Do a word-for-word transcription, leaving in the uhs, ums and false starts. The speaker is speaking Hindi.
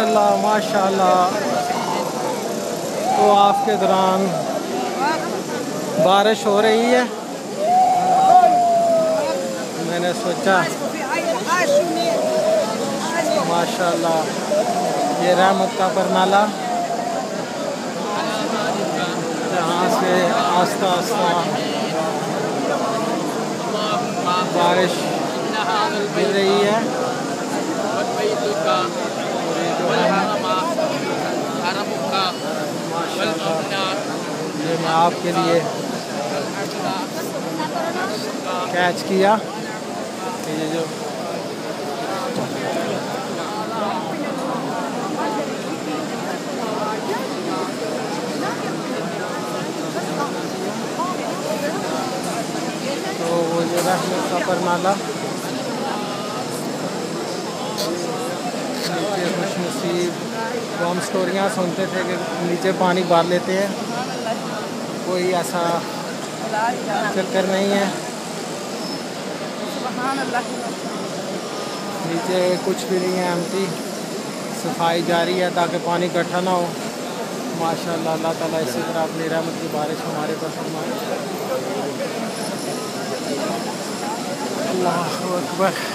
अल्लाह माशाअल्लाह। तो आपके दौरान बारिश हो रही है, मैंने सोचा माशाअल्लाह ये रहमत का बरनाला, यहाँ से आस्ता आस्ता बारिश गिर रही है। ये मैं आपके लिए कैच किया। ये जो तो वो जो रहमत का बरनाला, नीचे खुशनसीब वो हम स्टोरियाँ सुनते थे कि नीचे पानी बार लेते हैं, कोई ऐसा चक्कर नहीं है। नीचे कुछ भी नहीं है, एम्प्टी, सफाई जारी है ताकि पानी इकट्ठा ना हो। माशाअल्लाह, अल्लाह ताला इसी तरह अपनी रहमत की बारिश हमारे पर फरमाए। अल्लाहु अकबर।